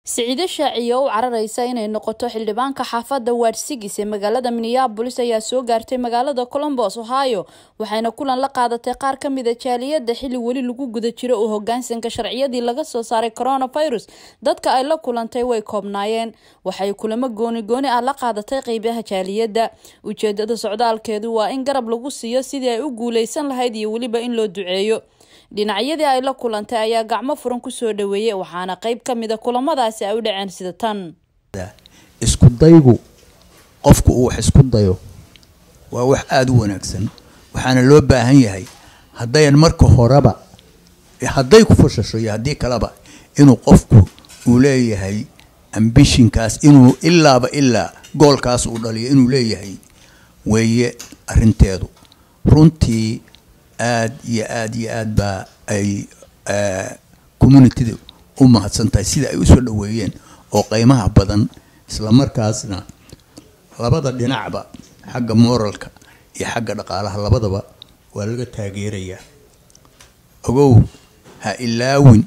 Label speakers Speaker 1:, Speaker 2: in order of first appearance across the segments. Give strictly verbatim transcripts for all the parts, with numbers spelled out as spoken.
Speaker 1: Siciide Shaaciye oo cararaysa inay noqoto xildhibaanka xaafadda Waadsigis ee magaalada Minneapolis ayaa soo gaartay magaalada Columbus, Ohio, waxayna kulan la qaadatay qaar ka mid ah jaaliyada xilli wali lagu guda jiro oo hoggaansanka sharciyadii laga soo saaray coronavirus. Dadka ay la kulantay way koobnaayeen, waxay kulamo gooni gooni ah la qaadatay qaybaha jaaliyada. Ujeedada socdaalkeedu waa in garab lagu siiyo sidii ay u guuleysan lahayd iyo waliba in loo duceeyo. dhinacyadii ay la kulantay ayaa gacmo furan ku soo dhaweeyay, waxaana qayb ka mid ah kulamadaasi ay u dhaceen sida tan.
Speaker 2: isku daygu qofku uu wax isku dayo waa wax aad u wanaagsan, waxaana loo baahan yahay haddayan marka horeba hadday ku fushasho iyo haddii kaleba inuu qofku uu leeyahay ambitionkaas inuu ilaaba ilaa goolkaas uu dhaliyo inuu leeyahay weeye arrinteedu. runtii aad iyo aad iyo aad baa ay community u mahadsantahay sida ay u soo dhaweeyeen oo qiimaha badan, isla markaasna labada dhinacba xagga moralka iyo xagga dhaqaalaha labadaba waa laga taageerayaa. ogow ha ilaawin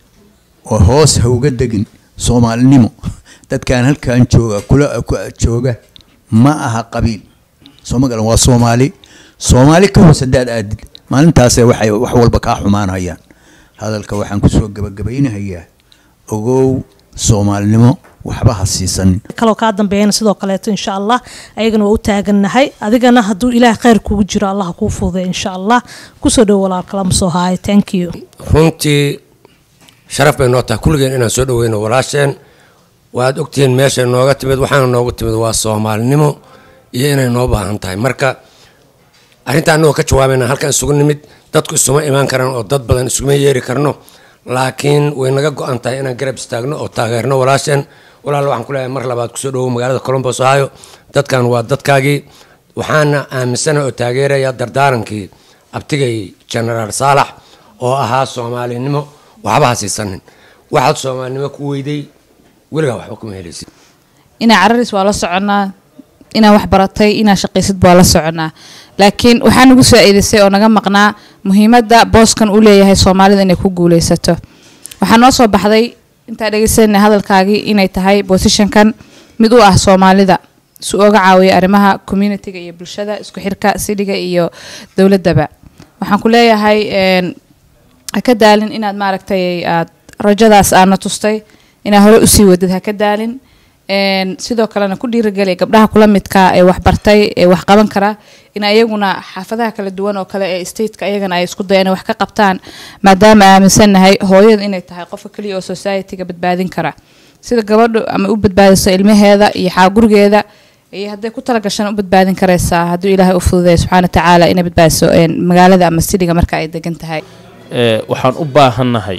Speaker 2: oo hoos ha uga degin Soomaalinimo. dadkan halkan jooga kula jooga ma aha qabiil Soomaaliland, waa Soomaali Soomaali ka hoos dad aad maalintaas waxay wax walba ka xumaanayaan. hadalka waxaan ku soo gabagabaynayaa ogow Soomaalinimo waxba ha siisan
Speaker 3: kaloo ka dambeeyna sidoo kale insha Allah ayagana waa u taaganahay. adigana haduu Ilaahay khayr kugu jiro Allah ku fududeeyo insha Allah. ku soo dhaw walaal kala soo haay. thank you.
Speaker 4: runtii sharaf bay noo tahay kulligeen inaan soo dhaweyno walaasheen. waad ogtiin meesha nooga timid waxaan noogu timid waa Soomaalinimo iyo inay noo baahan tahay. marka arrintaan oo ka jawaabayna halkan isugu nimid dadku isuma imaan karaan oo dad badan isuma yeeri karno, laakiin way naga go'an tahay inaan garab istaagno oo taageerno walaasheen. walaal waxaan ku leeyahay mar labaad ku soo dhawow magaalada Columbus, Ohio. dadkan waa dadkaagii, waxaana aaminsanahay oo taageeraya dardaarankii abtigay General Saalax oo ahaa Soomaalinimo waxba ha siisanin. waxaad Soomaalinimo ku weyday weligaa waxba kuma helaysid.
Speaker 5: ina cararis waa la soconaa, ina wax baratay, ina shaqaysid waa la soconaa, laakiin waxaan ugu soo eedeysay oo naga maqnaa muhiimadda booskan uu leeyahay Soomaalida inay ku guuleysato. waxaan noo soo baxday inta dhageysanay hadalkaagii inay tahay positionkan mid u ah Soomaalida si uga caawiyo arrimaha community-ga iyo bulshada isku xirka sidiga iyo dawladaba. waxaan ku leeyahay een ka daalin inaad maaragtay aad rajadaas aana tustay ina hore u sii wadid ha ka daalin. een sidoo kalena ku dhiirigelay gabdhaha kula midka ee wax bartay ee wax qaban kara in ayaguna xaafadaha kala duwan oo kale ee state-ka ayagana ay isku dayaan wax ka qabtaan, maadaama aaminsanahay hooyada inay tahay qofka kaliya oo society-ga badbaadin kara. sida gabadhu ama u badbaadiso ilmaheeda iyo xaagurgeeda iyo haday ku tala gashan u badbaadin karaysaa hadduu Ilaahay u fududeeyo subhanahu wa ta'ala inay badbaadiso magaalada ama city-ga marka ay degan tahay.
Speaker 6: ee waxaan u baahanahay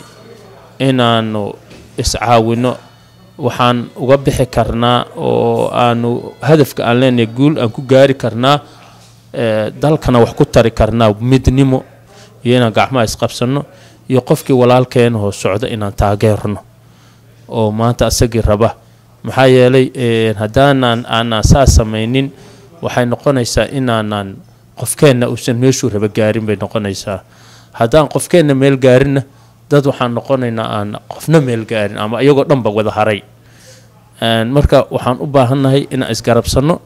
Speaker 6: inaanu iscaawino, waxaan uga bixi karnaa oo aanu hadafka aan leenahay guul aan ku gaari karnaa, ee dalkana wax ku tari karnaa midnimo iyo inaan gacmaha isqabsano iyo qofkii walaalkeen oo socda inaan taageerno oo maanta asagii raba. maxaa yeelay ee hadaan aan asaas sameeynin waxay noqonaysaa inaanan qofkeena uusan meeshu raba gaarin bay noqonaysaa. hadaan qofkeena meel gaarina dad waxaan noqonaynaa aan qofna meel gaarin ama iyagoo dhanba wada haray. aan marka waxaan u baahanahay in isgarabsano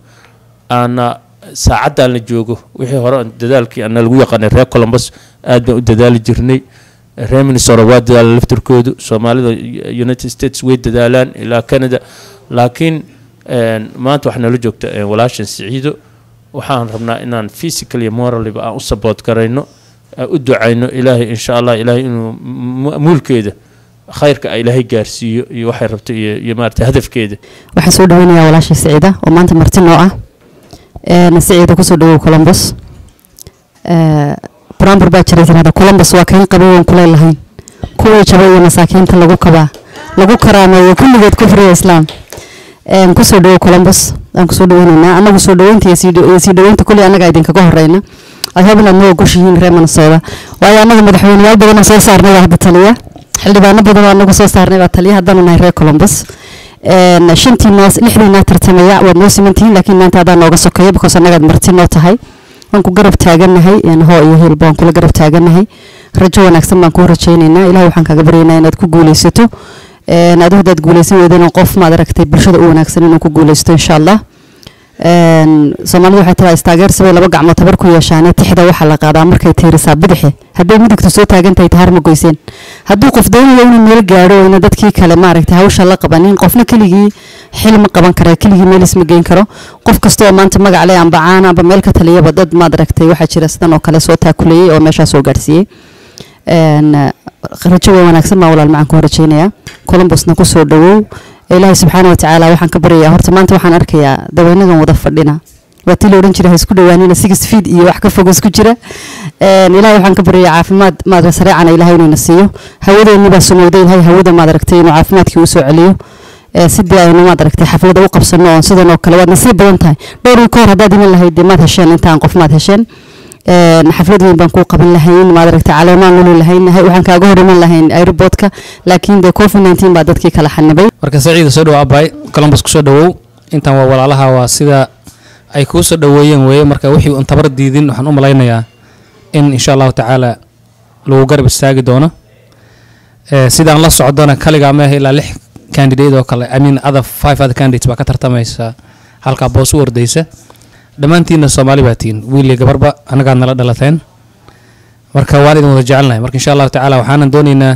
Speaker 6: ana saacadaan la joogo wixii hore dadaalkii aan lagu yaqaanay reer Columbus aad baan u dadaali jirnay. reer Minnesota waa dadaal laftirkoodu, Soomaalida United States way dadaalaan ilaa Canada, laakiin een maanta waxna la joogta walaashan Siciido. waxaan rabnaa inaan physically and morally ba u support garayno, u ducayno Ilaahay insha Allah Ilaahay inuu mulkeeda khayrka ay Ilaahay gaarsiiyo iyo waxay rabto iyo maarta hadafkeeda.
Speaker 7: waxaan soo dhaweynayaa walaashay Siciida oo maanta marti noo ah. ee Siciida ku soo dhawow Columbus. ee Brandon baa jiray tirada Columbus waa kan qaboon kula lahayn kuwa jabay masaakiinta lagu kaba lagu karaameeyo kulligeed kufriga Islaam. ee ku soo dhawow Columbus aan ku soo dhaweynaa anagu soo dhaweyntii sii dhaweynta kulli anaga idin kaga horeyna ayaguna noo gushiin reer Minnesota. waayo anagu madaxweynayaal badan soo saarnay hadda taliya xildhibaano badan anagu soo saarnay waa taliya haddana nahay reer Columbus. ee shantii naas lixdii naas tartamaya waa noo simantiin, laakiin maanta hadaan nooga sokeeyo because anaga marti noo tahay. waan ku garab taaganahay in hoo iyo heel baan kula garab taaganahay. rajo wanaagsan baan ku rajaynaynaa. Ilaahay waxaan kaga baryaynaa inaad ku guuleysato een aad hadaad guuleysan weydeen qof ma aragtay bulshada u wanaagsan inuu ku guuleysto insha Allah een Soomaalidu waxay tahay istaageer sabay laba gacmo tabar ku yeeshaan tixda waxa la qaadaa markay tiirisaa bidixi haday midigtu soo taagantahay taar ma goyseen hadduu qof doonayo inuu meel gaaro in dadkii kale ma aragtay hawsha la qabanin qofna keligii xil ma qaban karo keligii meel isma geyn karo qof kasto oo maanta magac leh aan bacaan aba meel ka taliyaba dad ma aragtay waxa jira sidan oo kale soo taakulayay oo meesha soo gaarsiiyay een rajo wanaagsan ma walaal macaan ku rajaynaya Columbusna ku soo dhawow ilaahay subxaanahu wa ta'aala waxaan ka baryayaa horta maanta waxaan arkayaa daweynadan wada fadhina watii loo oran jiray isku dhawaanina six feet iyo wax ka fog isku jira een ilaahay waxaan ka baryayaa caafimaad maad sareecana ilaahay inuu nasiyo hawadeena baa sumowday ilaahay hawada maad aragtay inuu caafimaadkii u soo celiyo ee sidii aynu maad aragtay xaflada u qabsano oo sidan oo kale waad nasiib badan tahay dhowr ka hor hadaad iman lahayd maad hesheen intaan qof maad hesheen een xaflad weyn baan ku qaban lahayn maad aragtay caleemaan loo lahayn waxaan kaaga hor iman lahayn airportka laakiin de covid nineteen baa dadkii kala xanibay
Speaker 8: marka Saciid soo dhawaad bay Columbus ku soo dhawow intaan waa walaalaha waa sida ay ku soo dhaweeyeen way marka wixii uu tabar diidin waxaan u malaynayaa in insha Allah ta'ala lagu garab istaagi doono ee sidaan la socdana kaliya ma ilaa lix candidate oo kale I mean other five other candidates baa ka tartamaysa halka boos u ordaysa dhamaantiina Soomaali baatiin wiil iyo gabarba anaga nala dhalateen marka waalid wada jecelnahay marka insha Allah ta'ala waxaan doonaynaa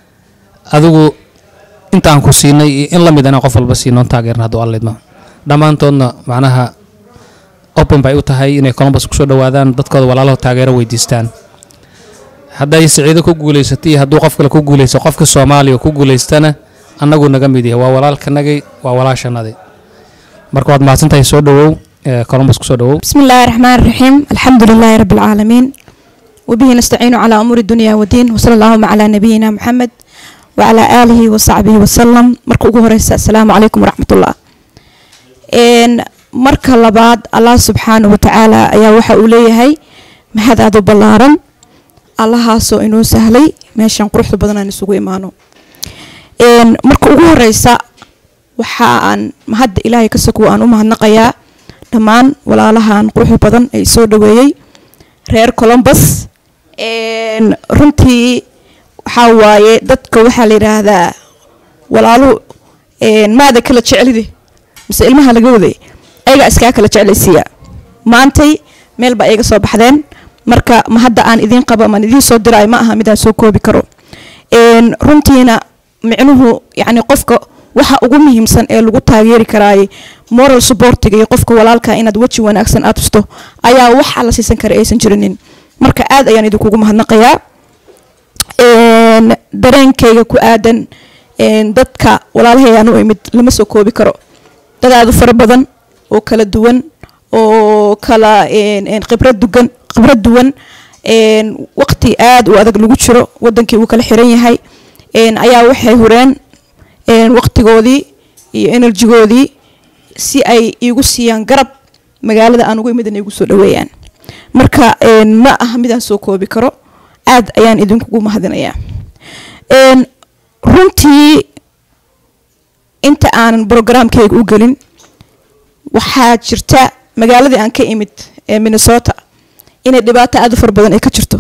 Speaker 8: adigu intaan ku siinay in la mid ah qof walba siino taageerna hadoo alleedma dhamaantoodna macnaha open bay u tahay inay Columbus ku soo dhawaadaan dadkooda walaalo taageero weydiistaan haday Saciid ku guuleysatay haduu qof kale ku guuleyso qofka Soomaaliya ku guuleystana anagu naga mid yahay waa walaalkanagay waa walaashanaday marka waad maasantahay soo dhawow Columbus ku soo dhawow
Speaker 9: bismillaahir rahmaanir rahiim alxamdulillaahi rabbil caalamiin وبه نستعين على أمور الدنيا والدين وصلى الله على نبينا محمد وعلى آله وصحبه وسلم مركو هريسة السلام عليكم ورحمة الله إن مركا لبعض الله سبحانه وتعالى يا وحا أوليه هاي مهذا ذو بلارن الله سو إنو سهلي ماشي نقرح بدنا نسوق إيمانه إن مركو هريسة وحا أن مهد إلهي كسكو أن أمها النقيا دمان ولا لها نقرح بدن أي سو دويي reer Columbus een runtii waxa waaye dadka waxa la yiraahdaa walaalo een maada kala jecelide mise ilmaha laga waday ayaga iska kala jecelisiya maantay meel ba ayaga soo baxdeen marka ma hadda aan idin qaba ma idin soo diray ma aha mid aan soo koobi karo een runtiina micnuhu yaani qofka waxa ugu muhiimsan ee lagu taageeri karaay moral supportiga iyo qofka walaalka inaad waji wanaagsan aad tusto ayaa waxa la siisan kara aysan jirinin marka aad ayaan idinku ugu mahadnaqayaa een dareenkayga ku aadan een dadka walaalahayaan u imid lama soo koobi karo dad aad u fara badan oo kala duwan oo kala een een khibrad dugan khibrad duwan een waqti aad u adag lagu jiro wadankii uu kala xiran yahay een ayaa waxay horeen een waqtigoodii iyo energy-goodii si ay igu siiyaan garab magaalada aan ugu imid inay igu soo dhaweeyaan marka een ma aha mid aan soo koobi karo aad ayaan idinku mahadinayaa een runtii inta aan programkayga u galin waxaa jirta magaaladii aan ka imid ee Minnesota inay dhibaato aad u far badan ay ka jirto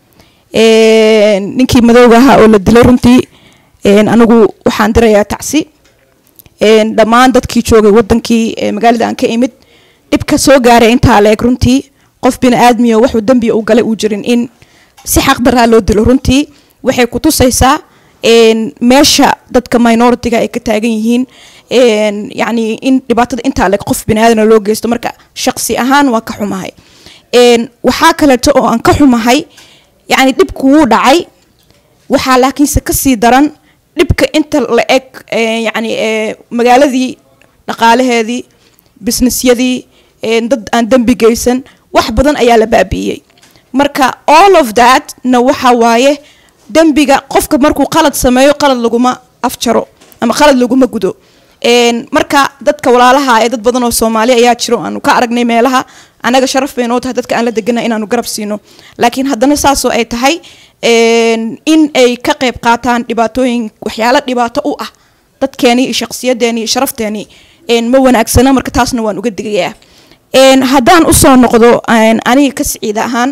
Speaker 9: een ninkii madowga ahaa oo la dilay runtii een anigu waxaan dirayaa tacsi een dhamaan dadkii joogay wadankii magaalada aan ka imid dibka soo gaaray inta leeg runtii qof bina aadmiyo wuxuu dambi u galay uu jirin in si xaq daraa loo dilo runtii waxay ku tusaysaa een meesha dadka minority-ga ay ka taagan yihiin een yaani in dhibaatada inta leeg qof bina aadna loo geysto marka shakhsi ahaan waa ka xumahay een waxa kale oo aan ka xumahay yaani dibku uu dhacay waxa laakiin se ka sii daran dibka inta la eg yaani magaaladii dhaqaalaheedii businessyadii dad aan dambi geysan wax badan ayaa la baabiyay marka all of that na waxa waaye dambiga qofka markuu qalad sameeyo qalad laguma afjaro ama qalad laguma gudo een marka dadka walaalaha ee dad badan oo Soomaali ayaa jiro aanu ka aragnay meelaha anaga sharaf bayno tahay dadka aan la deganaa inaanu garab siino laakiin haddana saasoo ay tahay een in ay ka qayb qaataan dhibaatooyin waxyaalo dhibaato u ah dadkeeni iyo shakhsiyadeeni iyo sharafteeni een ma wanaagsana marka taasna waan uga digayaa een haddaan u soo noqdo aan aniga ka Saciid ahaan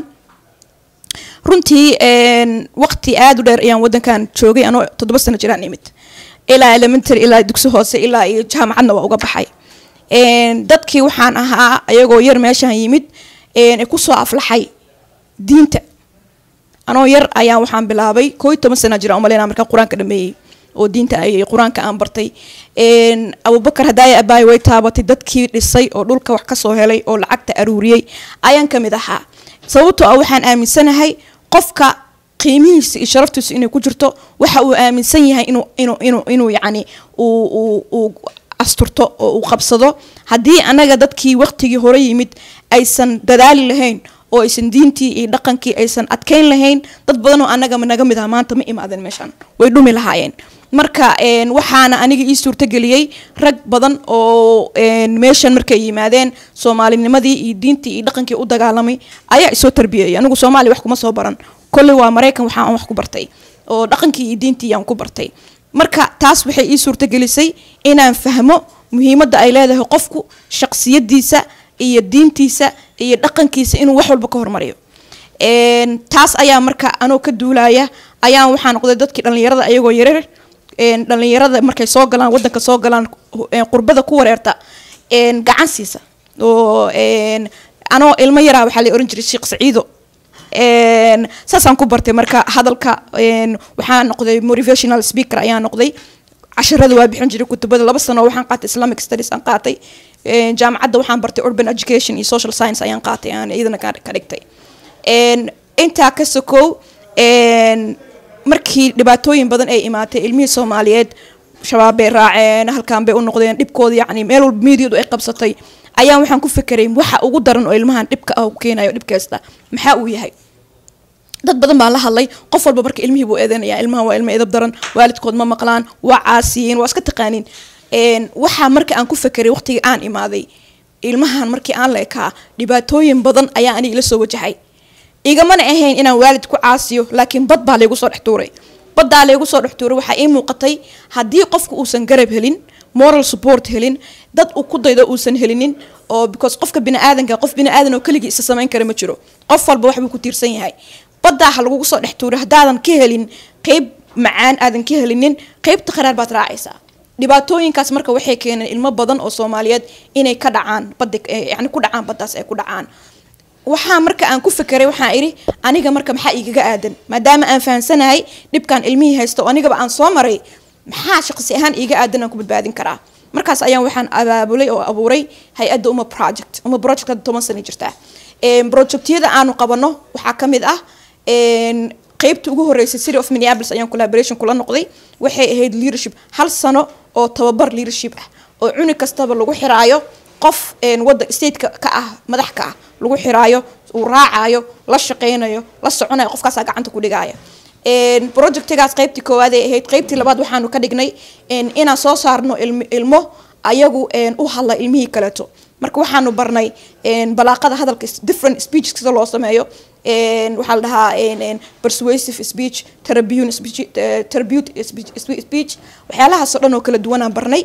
Speaker 9: runtii een waqti aad u dheer ayaan wadankan joogay anoo toddoba sano jiraan imid ilaa elementary ilaa dugsi hoose ilaa iyo jaamacadna waa uga baxay dadkii waxaan ahaa ayagoo yar meeshaan yimid kusoo aflaxay diinta anoo yar ayaan waxaan bilaabay koo iyo toban sana jira umaleynaa markaan qur-aanka dhameeyey oo diinta ay qur-aanka aan bartay abubakar hadaaya abaay way taabatay dadkii dhisay oo dhulka wax kasoo helay oo lacagta aruuriyey ayaan ka mid ahaa sababtoo ah waxaan aaminsanahay qofka qiimihiisa iyo sharaftiisa inay ku jirto waxa uu aaminsan yahay inuu inuu inuu inuu yacni uu uu uu asturto oo uu qabsado haddii anaga dadkii waqtigii hore yimid aysan dadaali lahayn oo aysan diintii iyo dhaqankii aysan adkeyn lahayn dad badan oo anaga naga mid ah maanta ma imaadeen meeshan way dhumi lahaayeen marka waxaana aniga ii suurtageliyey rag badan oo meeshan markay yimaadeen soomaalinimadii iyo diintii iyo dhaqankii u dagaalamay ayaa isoo tarbiyeyay anigu soomaali wax kuma soo baran kolley waa maraykan waxa aan wax ku bartay oo dhaqankii iyo diintii aan ku bartay marka taas waxay ii suurtagelisay inaan fahmo muhiimadda ay leedahay qofku shaqsiyadiisa iyo diintiisa iyo dhaqankiisa inuu wax walba ka hormariyo taas ayaa marka anoo ka duulaya ayaan waxaa noqday dadkii dhallinyarada ayagoo yarar dhallinyarada markay soo galaan wadanka soo galaan qurbada ku wareerta gacan siisa oo anoo ilmo yaraa waxaa la oran jiray sheekh saciido saasaan ku bartay marka hadalka waxaa noqday motivational speaker ayaa noqday casharada waa bixin jiray kutubada laba sano waxaan qaatay islamic studies aan qaatay jaamacadda waxaan bartay urban education iyo social science ayaan qaatay aan iyadana ka dhigtay intaa ka sokow markii dhibaatooyin badan ay imaatay ilmihii soomaaliyeed shabaab bay raaceen halkaan bay u noqdeen dhibkooda yacni meel walba miidiyadu ay qabsatay ayaan waxaan ku fekeray waxa ugu daran oo ilmahan dhibka ah u keenayo dhibkaysta maxaa uu yahay dad badan baan la hadlay qof walba marka ilmihii buu eedeynaya ilmahan waa ilmo edab daran waalidkood ma maqlaan waa caasiyiin waa iska taqaaniin waxaa marka aan ku fekeray waqtigii aan imaaday ilmahan markii aan la ekaa dhibaatooyin badan ayaa aniga ila soo wajahay igamana ahayn inaan waalid ku caasiyo laakiin bad baa laygu soo dhex tuuray baddaa laygu soo dhex tuuray waxaa ii muuqatay haddii qofku uusan garab helin moral support helin dad uu ku daydo uusan helinin oo because qofka bini'aadanka qof bini'aadan oo keligii isa samayn kara ma jiro qof walba waxbuu ku tiirsan yahay baddaa ha lagugu soo dhex tuuray haddaadan ka helin qeyb macaan aadan ka helinin qeybta qaraar baad raacaysaa dhibaatooyinkaas marka waxay keeneen ilmo badan oo soomaaliyeed inay ka dhacaan badda yacni ku dhacaan baddaas ay ku dhacaan waxaa marka aan ku fekeray waxaan idhi aniga marka maxaa igaga aadan maadaama aan fahansanahay dhibkaan ilmihii haysto oo anigaba aan soo maray maxaa shaqsi ahaan iiga aadan aan ku badbaadin karaa markaas ayaan waxaan abaabulay oo abuuray hay-adda uma project uma project hadda toban sana jirtaa projectyada aanu qabano waxaa ka mid ah qeybta ugu horeysay city of Minneapolis ayaan collaboration kula noqday waxay ahayd leadership hal sano oo tababar leadership ah oo cunug kastaba lagu xiraayo qof wadda state-ka ka ah madax ka ah lagu xiraayo uu raacayo la shaqeynayo la soconayo qofkaas gacanta ku dhigaya projectigaas qaybtii koowaad ay ahayd qaybtii labaad waxaanu ka dhignay inaan soo saarno ilmo ayagu u hadla ilmihii kaleeto marka waxaanu barnay balaaqada hadalka different speeches sida loo sameeyo waxaa la dhahaa persuasive speech therapeutic speech therapeutic speech waxyaalahaas oo dhan oo kala duwanaan barnay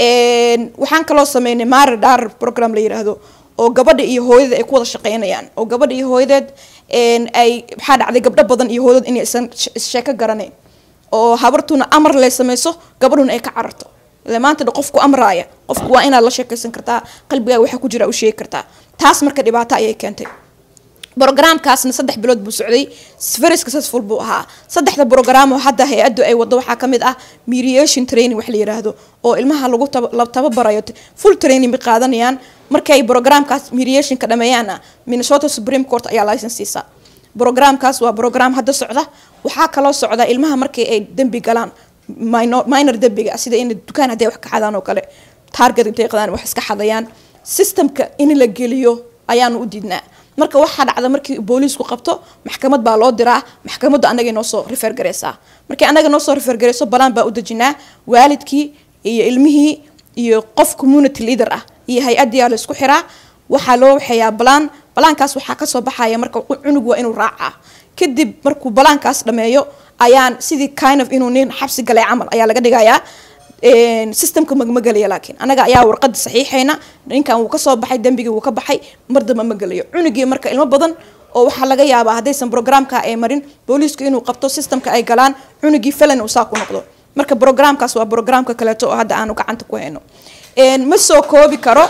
Speaker 9: waxaan kaloo sameynay mara dar program la yiraahdo oo gabadha iyo hooyada ay ku wada shaqeynayaan oo gabadha iyo hooyadeed ay waxaa dhacday gabdho badan iyo hooyadooda inay isan sheeko garaneen oo habartuna amar lay samayso gabadhuna ay ka cararto maanta qofku amraaya qofku waa inaad la sheekaysan kartaa qalbigaaga waxa ku jira u sheegi kartaa taas marka dhibaato ayay keentay programkaasna saddex bilood buu socday very successful buu ahaa saddexda program oo hadda hay-addu ay wado waxaa ka mid ah mediation training wax la yiraahdo oo ilmaha lagu tababarayo full training bay qaadanayaan markay programkaas mediationka dhameeyaana Minnesota Supreme Court ayaa license siisaa programkaas waa program hadda socda waxaa kaloo socda ilmaha markay ay dambi galaan minor minor dambiga sida in dukaan haday wax ka xadaan oo kale target intay qadaan wax iska xadayaan systemka in la geliyo ayaan u diidnaa marka waxa dhacda markii booliisku qabto maxkamad baa loo diraa maxkamaddu anaga inoo soo refer gareysaa markii anaga noo soo refer gareyso balaan baa u dejinaa waalidkii iyo ilmihii iyo qof community leader ah iyo hay-adii la isku xiraa waxaa loo waxayaa balaan balaankaas waxaa ka soo baxaya marka cunug waa inuu raacaa kadib markuu balaankaas dhameeyo ayaan sidii kind of inuu nin xabsi galay camal ayaa laga dhigayaa systemka magma galaya laakiin anaga ayaa warqad saxiixayna ninkan uu ka soo baxay dambigii uu ka baxay mardaba ma galayo cunugii marka ilmo badan oo waxa laga yaabaa hadaysan programka ay marin booliisku inuu qabto systemka ay galaan cunugii falan uu saa ku noqdo marka programkaas waa programka kaleeto oo hadda aanu gacanta ku hayno ma soo koobi karo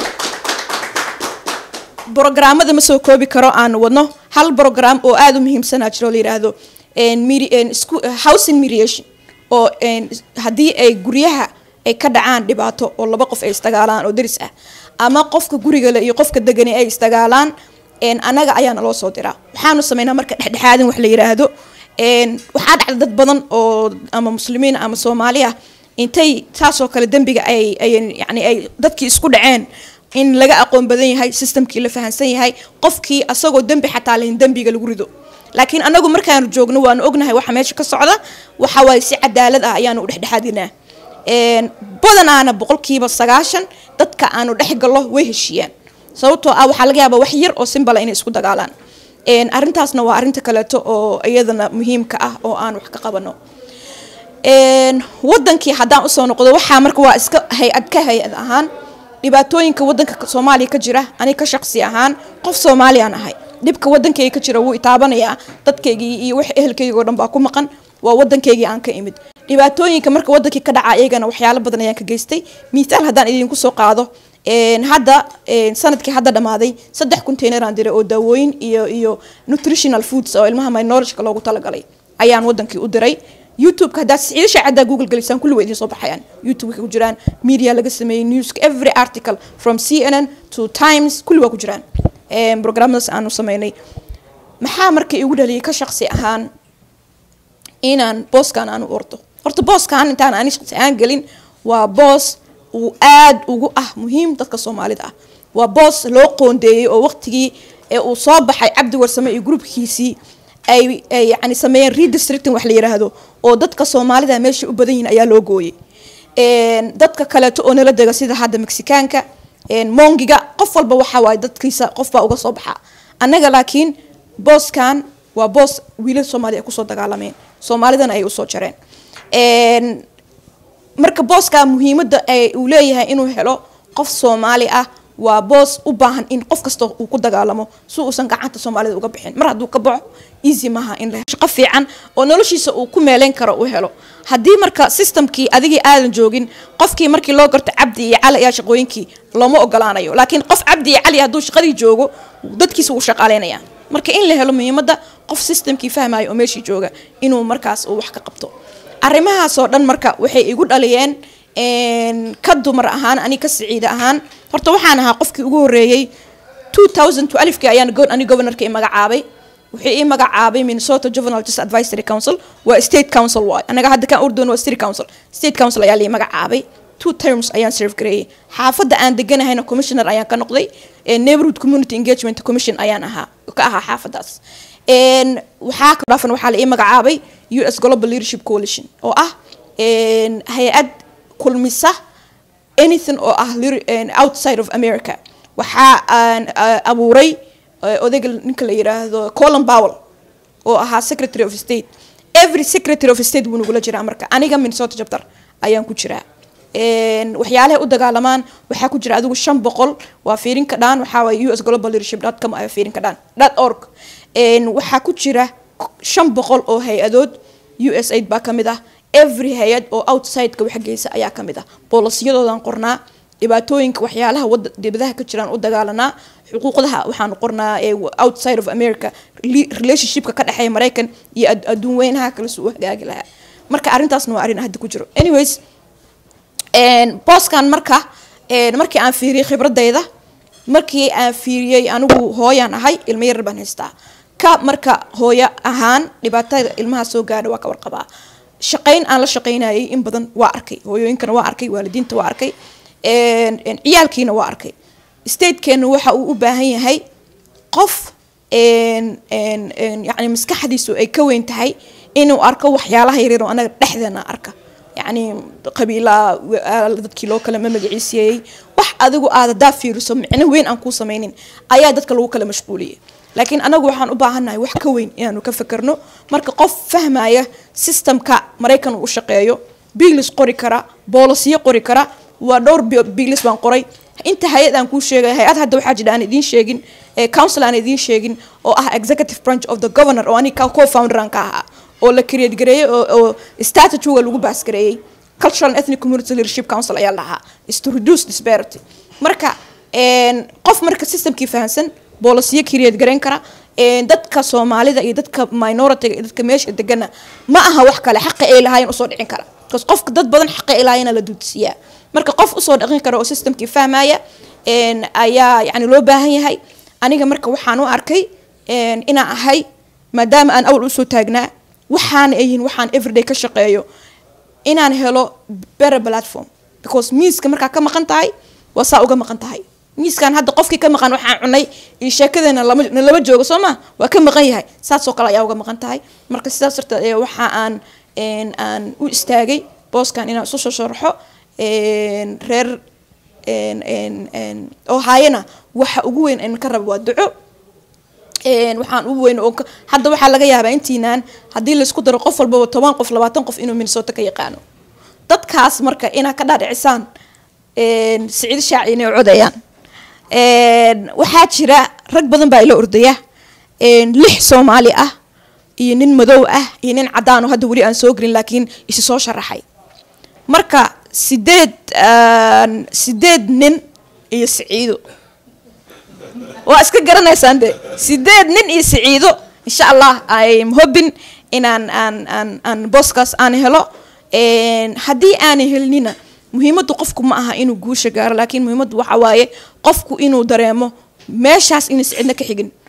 Speaker 9: programmada ma soo koobi karo aanu wadno hal program oo aad u muhiimsanaa jiro la yiraahdo housing mediation oo haddii ay guryaha ay ka dhacaan dhibaato oo laba qof ay istagaalaan oo daris ah ama qofka guriga le iyo qofka degani ay istagaalaan anaga ayaana loo soo diraa waxaanu sameynaa marka dhexdhexaadin wax la yiraahdo waxaa dhacda dad badan oo ama muslimiin ama Soomaali ah intay taasoo kale dambiga ay yani ay dadkii isku dhaceen in laga aqoon badan yahay systemkii la fahansan yahay qofkii asagoo dambi xataa lahayn dambiga lagu rido laakiin anagu markaanu joogno waanu ognahay waxa meesha ka socda waxa way si cadaalad ah ayaanu u dhexdhexaadinaa een badanaana boqolkiiba sagaashan dadka aanu dhex gallo way heshiyaan sababtoo ah waxa laga yaabaa wax yar oo simple inay isku dagaalaan een arintaasna waa arinta kaleeto oo iyadana muhiimka ah oo aan wax ka qabano een wadankii hadaan u soo noqdo waxa marka waa iska hay'ad ka hay'ad ahaan dhibaatooyinka wadanka Soomaaliya ka jira ani ka shakhsi ahaan qof Soomaali aan ahay dibka wadankayga ka jira wuu itaabanaya dadkaygii iyo wax ehelkayga oo dhan baa ku maqan waa wadankaygii aan ka imid dhibaatooyinka marka wadankii ka dhaca ayagana waxyaalo badan ayaan ka geystay miisaal hadaan idin ku soo qaado een hadda een sanadkii hadda dhamaaday saddex container aan diray oo daawooyin iyo iyo nutritional foods oo ilmaha minority loogu talagalay ayaan wadankii u diray YouTube ka daas ciidasha cadda Google galisan kullu way idin soo baxayaan YouTube ku jiraan media laga sameeyay news every article from C N N to Times kullu waa ku jiraan een programmadaas aanu sameynay maxaa markii igu dhaliyay ka shakhsi ahaan inaan booskan aanu ordo horta booskan intaan aan shakhsi aan galin waa boos uu aad ugu ah muhiim dadka Soomaalida ah waa boos loo qoondeeyay oo waqtigii ee uu soo baxay Cabdi Warsame iyo groupkiisii ay yani sameeyeen redistricting wax la yiraahdo oo dadka Soomaalida meesha u badan yihiin ayaa loo gooyay een dadka kale oo nala dega sida hadda Mexicaanka een Mongiga qof walba waxa waay dadkiisa qof baa uga soo baxa anaga laakiin booskan waa boos wiilal Soomaali ay ku soo dagaalameen Soomaalidana ay u soo jareen een marka booska muhiimadda ay u leeyahay inuu helo qof Soomaali ah waa boos u baahan in qof kasta uu ku dagaalamo si uusan gacanta Soomaalida uga bixin mar hadduu ka baxo easy maaha in la shaqo fiican oo noloshiisa uu ku meeleen karo uu helo haddii marka systemkii adigii aadan joogin qofkii markii loo garto Cabdi iyo Cali ayaa shaqooyinkii looma ogolaanayo laakiin qof Cabdi iyo Cali hadduu shaqadii joogo dadkiisa uu shaqaaleynaya marka in la helo muhiimadda qof systemkii fahmayo oo meeshii jooga inuu markaas uu wax ka qabto arrimahaas oo dhan marka waxay igu dhaliyeen een ka dumar ahaan ani ka siciida ahaan horta waxaan ahaa qofkii ugu horeeyay two thousand twelve ka ayaan goon ani governorka magacaabay wixii ii magacaabay Minnesota Juvenile Justice Advisory Council waa state council waay anaga hadda kan ordon waa city council state council ayaa la magacaabay two terms ayaan serve gareeyay xaafadda aan deganahayna commissioner ayaan ka noqday ee neighborhood community engagement commission ayaan ahaa ka ahaa xaafadaas een waxa ka dhafan waxa la ii magacaabay U S Global Leadership Coalition oo ah een hay'ad kulmisa anything oo ah outside of America waxa aan abuuray odayga ninka la yiraahdo Colin Powell oo ahaa Secretary of State every Secretary of State buu nugula jiraa marka aniga Minnesota chapter ayaan ku jiraa een waxyaalaha u dagaalamaan waxa ku jira adigu shan boqol waa fiirin ka dhaan waxa way U S global leadership dot com ay fiirin ka dhaan .org een waxa ku jira shan boqol oo hay'adood U S A I D ba kamid ah every hay'ad oo outside ka wax geysa ayaa kamid ah boolisiyadoodan qornaa dhibaatooyinka waxyaalaha dibadaha ka jiraan u dagaalanaa xuquuqdaha waxaan qornaa ee outside of America relationship ka dhaxay Mareykan iyo adduun weynaha kala soo hagaagi lahaa marka arintaasna waa arin hadda ku jiro anyways een booskan marka een markii aan fiiriyay khibradayda markii aan fiiriyay anigu hooyaan ahay ilmo yar baan haystaa ka marka hooyo ahaan dhibaatada ilmaha soo gaadhay waa ka warqabaa shaqayn aan la shaqaynayay in badan waa arkay hooyooyinkana waa arkay waalidiinta waa arkay een een ciyaalkiina waa arkay state-keena waxa uu u baahan yahay qof een een een yani maskaxdiisu ay ka weyn tahay inuu arko waxyaalaha yaryar oo anaga dhexdeena arka yani qabiila dadkii loo kala magaciisiyay wax adigu aad daafiirso micna weyn aan ku sameeynin ayaa dadka lagu kala mashquuliyay laakiin anagu waxaan u baahanahay wax ka weyn inaanu ka fakarno marka qof fahmaya systemka Mareykan uu shaqeeyo biilis qori kara boolisiyo qori kara waa dhowr biilis baan qoray inta hay'ad aan ku sheegay hay'ad hadda waxa jira aan idin sheegin ee council aan idin sheegin oo ah executive branch of the governor oo aniga co-founder aan ka ahaa oo la create gareeyay oo statute lagu baas gareeyay cultural and ethnic community leadership council ayaa lahaa is to reduce disparity marka een qof marka systemkii fahansan policy create gareyn kara een dadka Soomaalida iyo dadka minority iyo dadka meesha degana ma aha wax kale xaq ay lahaayeen u soo dhicin kara because qofka dad badan xaq ay lahaayeen la dudsiyaa marka qof u soo dhaqin kara oo systemkii fahmaya een ayaa yani loo baahan yahay aniga marka waxaan u arkay een ina ahay maadaama aan awal u soo taagnaa waxaan ay yihiin waxaan everyday ka shaqeeyo inaan helo better platform because miiska marka ka maqan tahay waa saa uga maqan tahay miiskan hadda qofkii ka maqan waxaan cunay iyo sheekadeena lama lama joogo Soomaa waa ka maqan yahay saas oo kale ayaa uga maqan tahay marka sidaas darteed waxa aan een aan u istaagay booskan inaan soo sharaxo een reer een een een oo hayna waxa ugu weyn in ka rabo waa duco een waxaan ugu weyn oo hadda waxa laga yaabaa intiinaan hadii la isku daro qof walba toban qof labaatan qof inuu Minnesota ka yaqaano dadkaas marka ina ka dhaadhicisaan een Saciid Shaaci inay codayaan een waxa jira rag badan baa ila ordaya een lix Soomaali ah iyo nin madow ah iyo nin cadaan oo hadda wali aan soo galin laakiin isi soo sharaxay marka sideed sideed nin iyo Saciido waa iska garanaysaan de sideed nin iyo Saciido insha Allah I am hoping inaan aan aan aan boskas aan helo een hadii aan helnina muhiimadu qofku ma aha inuu guusha gaaro laakiin muhiimadu waxa waaye qofku inuu dareemo meeshaas inuu Saciidna ka xigin